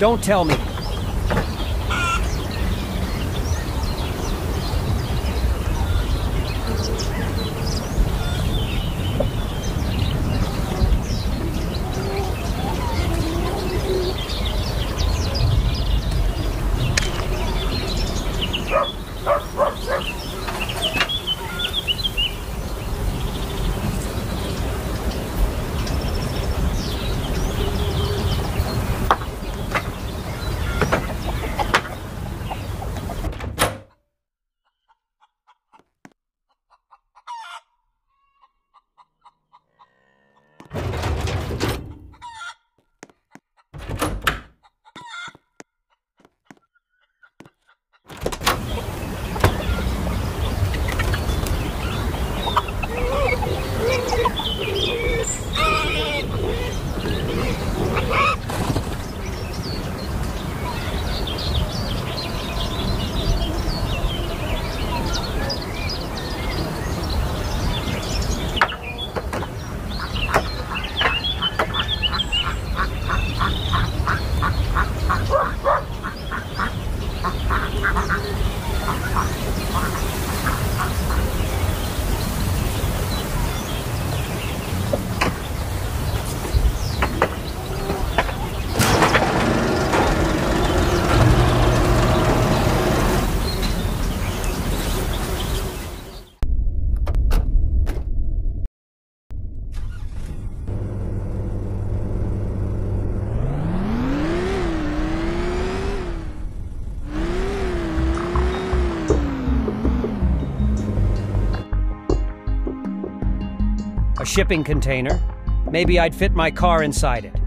Don't tell me. A shipping container. Maybe I'd fit my car inside it.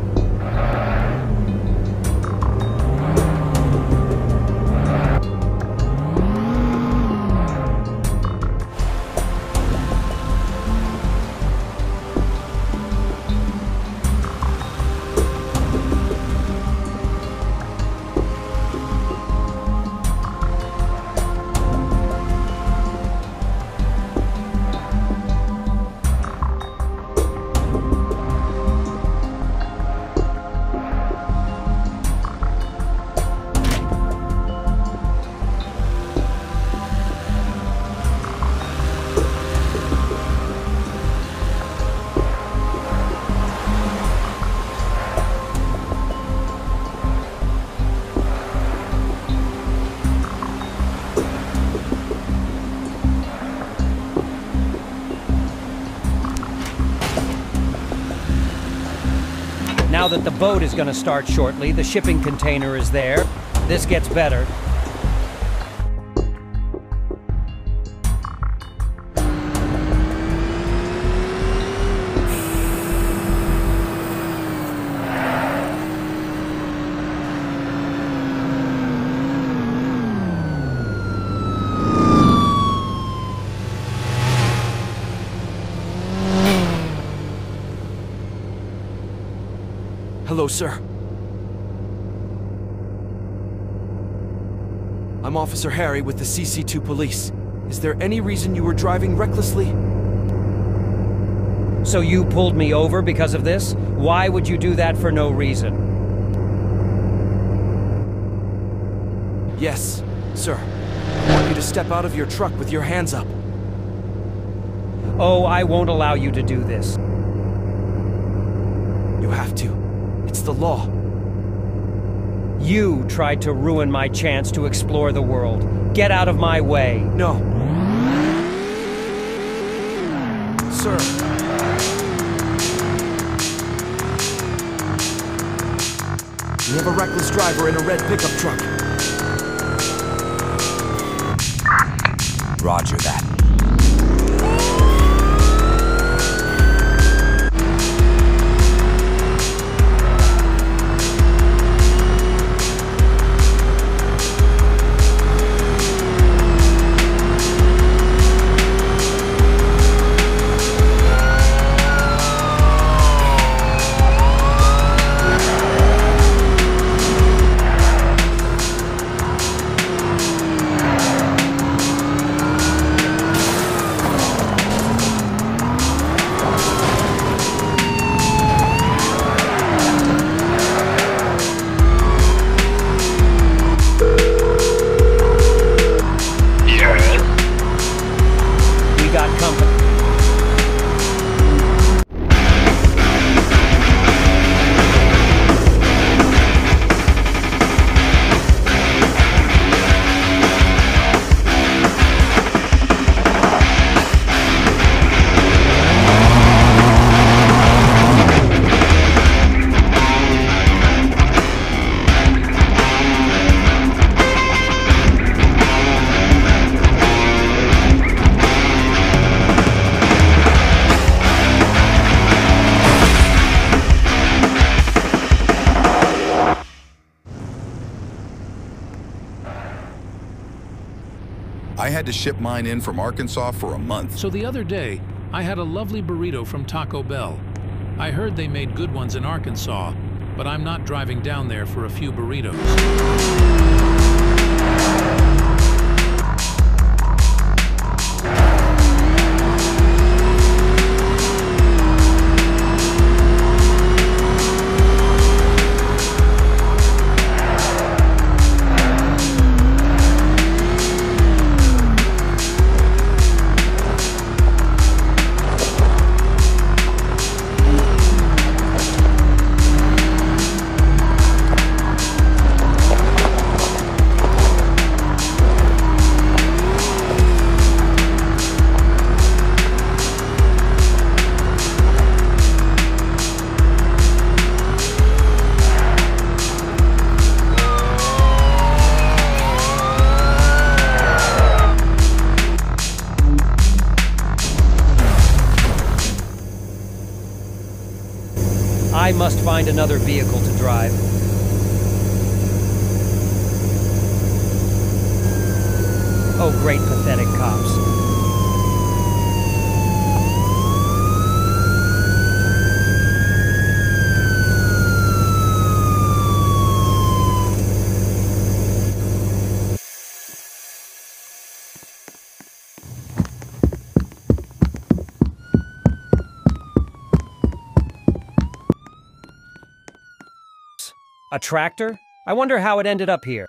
Now that the boat is going to start shortly, the shipping container is there. This gets better. Hello, sir. I'm Officer Harry with the CC2 police. Is there any reason you were driving recklessly? So you pulled me over because of this? Why would you do that for no reason? Yes, sir. I want you to step out of your truck with your hands up. Oh, I won't allow you to do this. You have to. It's the law. You tried to ruin my chance to explore the world. Get out of my way. No. Sir. We have a reckless driver in a red pickup truck. Roger that. to ship mine in from Arkansas for a month. So the other day, I had a lovely burrito from Taco Bell. I heard they made good ones in Arkansas, but I'm not driving down there for a few burritos. I must find another vehicle to drive. Oh, great pathetic cops. A tractor? I wonder how it ended up here.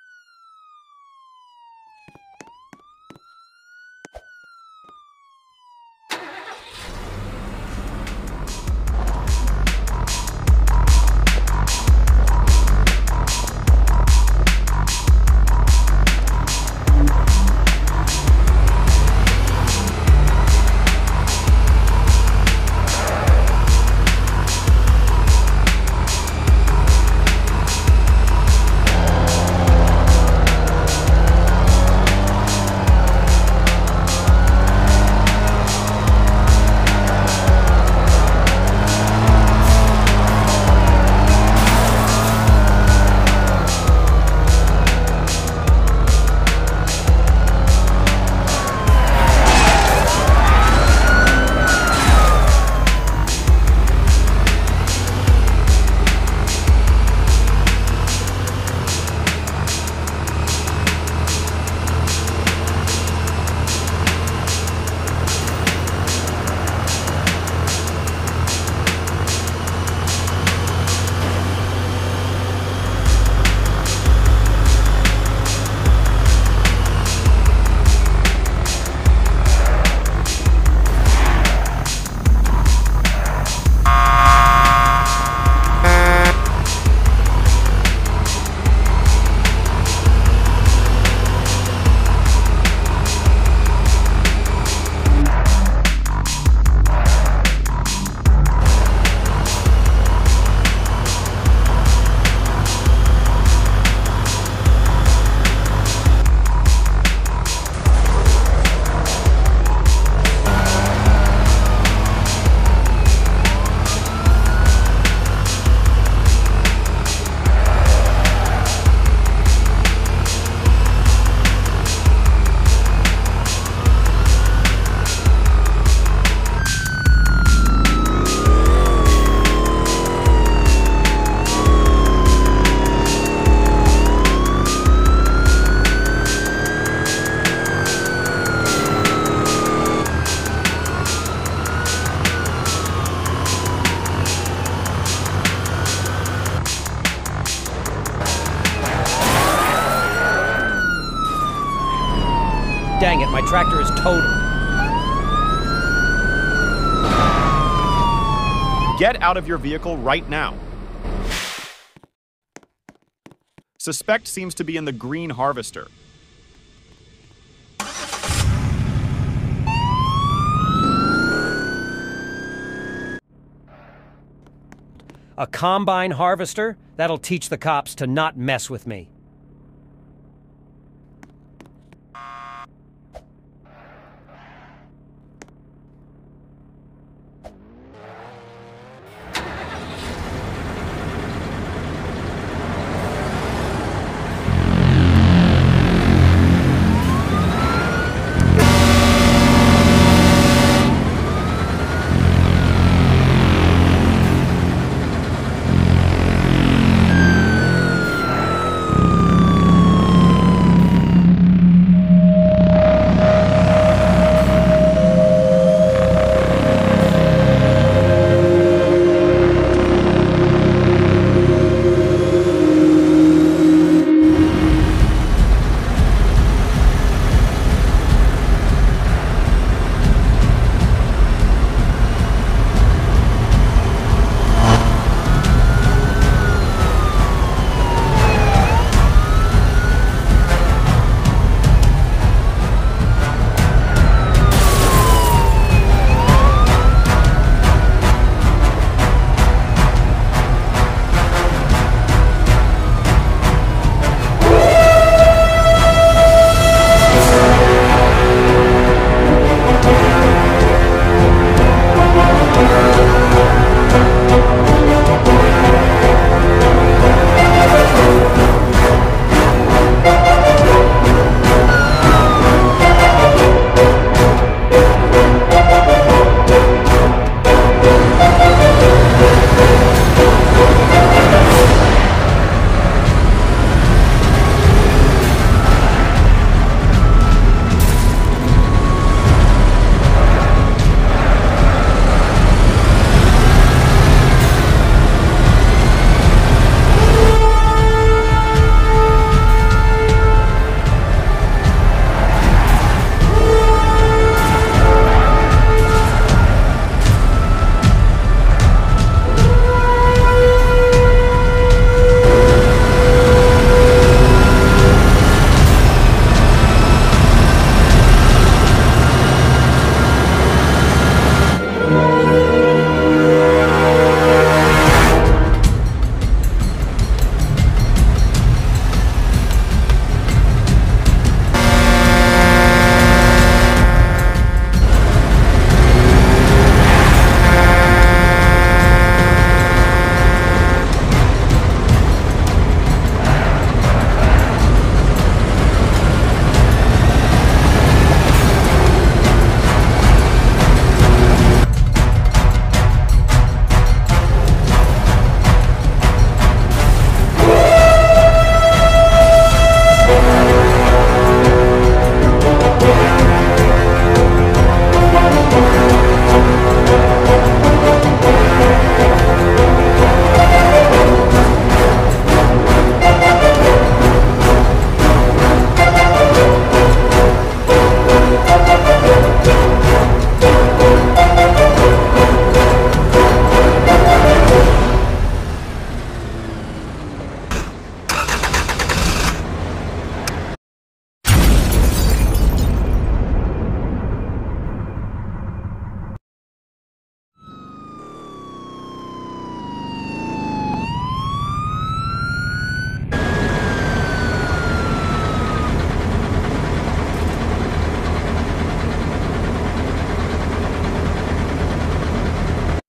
Dang it, my tractor is totaled. Get out of your vehicle right now. Suspect seems to be in the green harvester. A combine harvester? That'll teach the cops to not mess with me.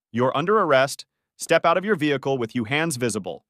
You're under arrest. Step out of your vehicle with you hands visible.